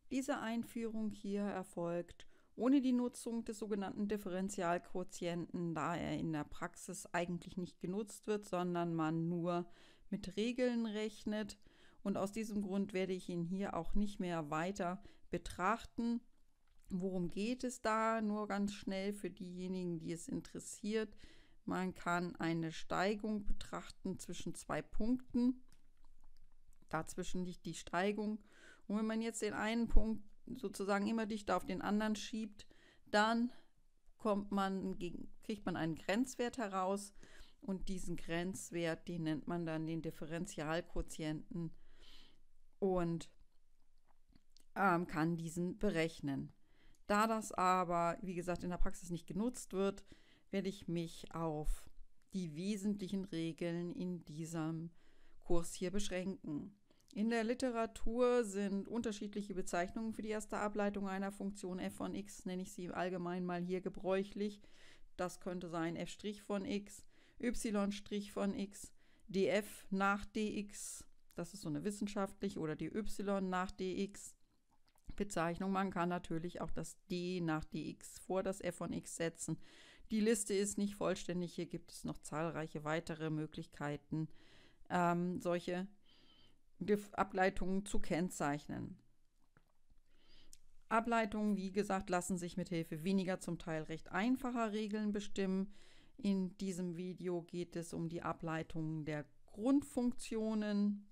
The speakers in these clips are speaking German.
Diese Einführung hier erfolgt ohne die Nutzung des sogenannten Differentialquotienten, da er in der Praxis eigentlich nicht genutzt wird, sondern man nur mit Regeln rechnet. Und aus diesem Grund werde ich ihn hier auch nicht mehr weiter betrachten. Worum geht es da? Nur ganz schnell für diejenigen, die es interessiert. Man kann eine Steigung betrachten zwischen zwei Punkten. Dazwischen liegt die Steigung. Und wenn man jetzt den einen Punkt sozusagen immer dichter auf den anderen schiebt, dann kriegt man einen Grenzwert heraus. Und diesen Grenzwert, den nennt man dann den Differentialquotienten und kann diesen berechnen. Da das aber, wie gesagt, in der Praxis nicht genutzt wird, werde ich mich auf die wesentlichen Regeln in diesem Kurs hier beschränken. In der Literatur sind unterschiedliche Bezeichnungen für die erste Ableitung einer Funktion f von x, nenne ich sie allgemein mal hier gebräuchlich. Das könnte sein f' von x, y' von x, df nach dx, das ist so eine wissenschaftliche, oder die y nach dx Bezeichnung. Man kann natürlich auch das d nach dx vor das f von x setzen. Die Liste ist nicht vollständig, hier gibt es noch zahlreiche weitere Möglichkeiten, solche Ableitungen zu kennzeichnen. Ableitungen, wie gesagt, lassen sich mit Hilfe weniger, zum Teil recht einfacher Regeln bestimmen. In diesem Video geht es um die Ableitung der Grundfunktionen.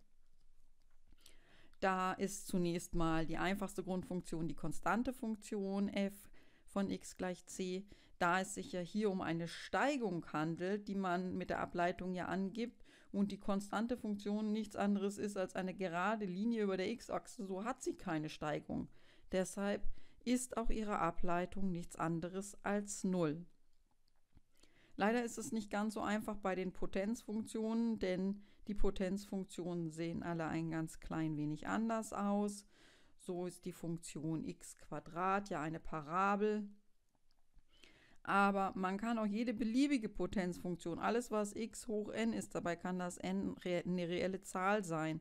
Da ist zunächst mal die einfachste Grundfunktion die konstante Funktion f von x gleich c. Da es sich ja hier um eine Steigung handelt, die man mit der Ableitung ja angibt und die konstante Funktion nichts anderes ist als eine gerade Linie über der x-Achse, so hat sie keine Steigung. Deshalb ist auch ihre Ableitung nichts anderes als 0. Leider ist es nicht ganz so einfach bei den Potenzfunktionen, denn die Potenzfunktionen sehen alle ein ganz klein wenig anders aus. So ist die Funktion x² ja eine Parabel. Aber man kann auch jede beliebige Potenzfunktion, alles was x hoch n ist, dabei kann das n eine reelle Zahl sein,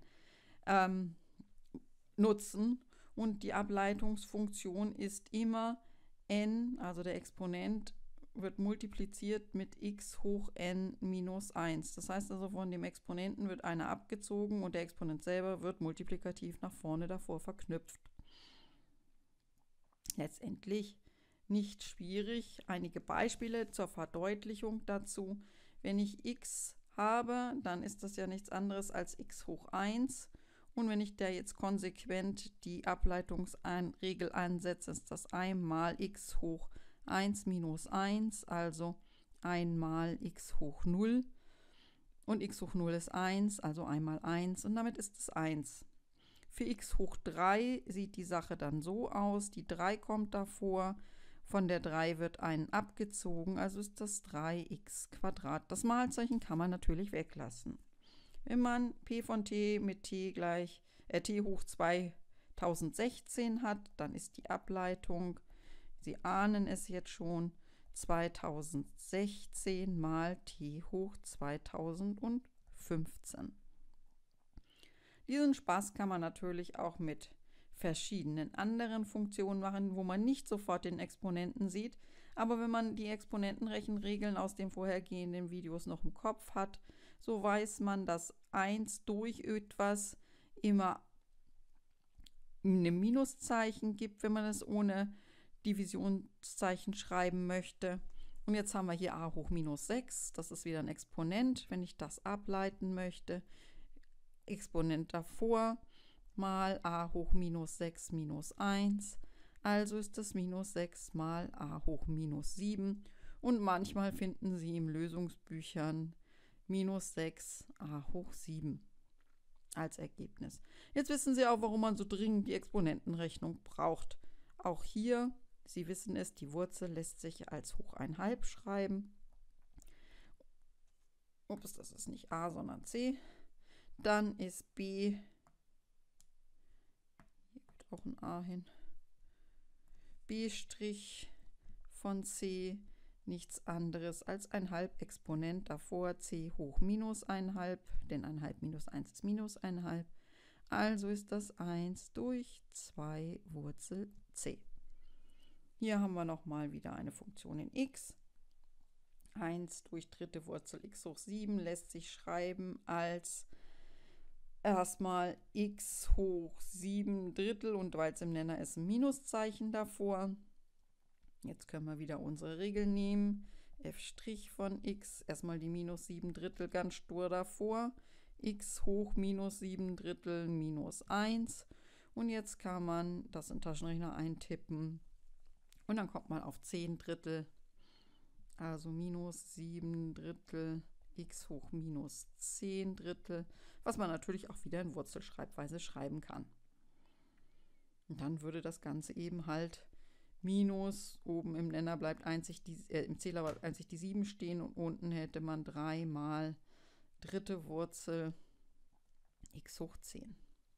nutzen. Und die Ableitungsfunktion ist immer n, also der Exponent, wird multipliziert mit x hoch n minus 1. Das heißt also, von dem Exponenten wird einer abgezogen und der Exponent selber wird multiplikativ nach vorne davor verknüpft. Letztendlich nicht schwierig. Einige Beispiele zur Verdeutlichung dazu. Wenn ich x habe, dann ist das ja nichts anderes als x hoch 1. Und wenn ich da jetzt konsequent die Ableitungsregel ansetze, ist das 1 mal x hoch 1 minus 1, also 1 mal x hoch 0. Und x hoch 0 ist 1, also 1 mal 1. Und damit ist es 1. Für x hoch 3 sieht die Sache dann so aus. Die 3 kommt davor. Von der 3 wird ein abgezogen, also ist das 3x². Das Malzeichen kann man natürlich weglassen. Wenn man p von t mit t gleich t hoch 2016 hat, dann ist die Ableitung, Sie ahnen es jetzt schon, 2016 mal t hoch 2015. Diesen Spaß kann man natürlich auch mit verschiedenen anderen Funktionen machen, wo man nicht sofort den Exponenten sieht. Aber wenn man die Exponentenrechenregeln aus den vorhergehenden Videos noch im Kopf hat, so weiß man, dass 1 durch etwas immer ein Minuszeichen gibt, wenn man es ohne Divisionszeichen schreiben möchte. Und jetzt haben wir hier a hoch minus 6, das ist wieder ein Exponent, wenn ich das ableiten möchte. Exponent davor mal a hoch minus 6 minus 1, also ist das minus 6 mal a hoch minus 7 und manchmal finden Sie im Lösungsbüchern minus 6 a hoch 7 als Ergebnis. Jetzt wissen Sie auch, warum man so dringend die Exponentenrechnung braucht. Auch hier, Sie wissen es, die Wurzel lässt sich als hoch 1/2 schreiben. Ups, das ist nicht a, sondern c. Dann ist b, hier geht auch ein a hin, b' von c nichts anderes als ein Halbexponent davor, c hoch minus 1/2, denn 1/2 minus 1 ist minus 1/2, Also ist das 1 durch 2 Wurzel c. Hier haben wir nochmal wieder eine Funktion in x. 1 durch dritte Wurzel x hoch 7 lässt sich schreiben als erstmal x hoch 7 Drittel und weil es im Nenner ist, ein Minuszeichen davor. Jetzt können wir wieder unsere Regel nehmen. f' von x, erstmal die minus 7 Drittel ganz stur davor. X hoch minus 7 Drittel minus 1. Und jetzt kann man das in Taschenrechner eintippen. Und dann kommt man auf 10 Drittel. Also minus 7 Drittel x hoch minus 10 Drittel, was man natürlich auch wieder in Wurzelschreibweise schreiben kann. Und dann würde das Ganze eben halt minus, oben im Nenner bleibt einzig im Zähler bleibt einzig die 7 stehen und unten hätte man 3 mal dritte Wurzel x hoch 10.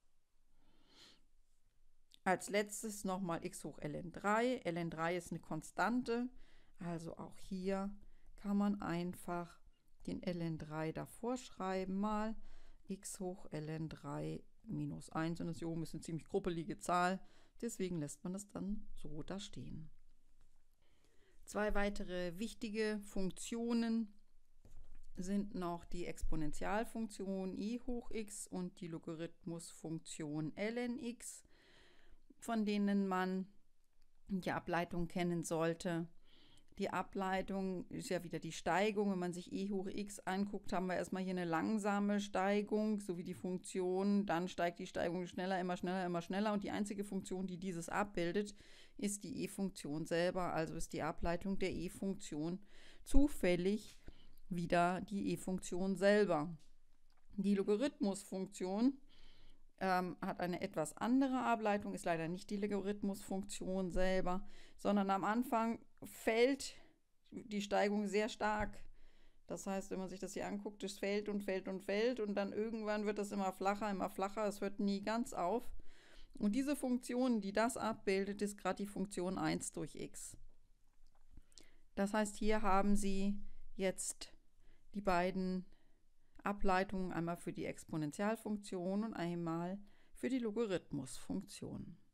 Als letztes nochmal x hoch ln3. ln3 ist eine Konstante, also auch hier kann man einfach den ln3 davor schreiben, mal x hoch ln3 minus 1. Und das hier oben ist eine ziemlich gruppelige Zahl, deswegen lässt man das dann so da stehen. Zwei weitere wichtige Funktionen sind noch die Exponentialfunktion i hoch x und die Logarithmusfunktion ln x, von denen man die Ableitung kennen sollte. Die Ableitung ist ja wieder die Steigung. Wenn man sich e hoch x anguckt, haben wir erstmal hier eine langsame Steigung, so wie die Funktion. Dann steigt die Steigung schneller, immer schneller, immer schneller. Und die einzige Funktion, die dieses abbildet, ist die e-Funktion selber. Also ist die Ableitung der e-Funktion zufällig wieder die e-Funktion selber. Die Logarithmusfunktion hat eine etwas andere Ableitung, ist leider nicht die Logarithmusfunktion selber, sondern am Anfang fällt die Steigung sehr stark. Das heißt, wenn man sich das hier anguckt, es fällt und fällt und fällt und dann irgendwann wird es immer flacher, es hört nie ganz auf. Und diese Funktion, die das abbildet, ist gerade die Funktion 1 durch x. Das heißt, hier haben Sie jetzt die beiden Ableitungen, einmal für die Exponentialfunktion und einmal für die Logarithmusfunktion.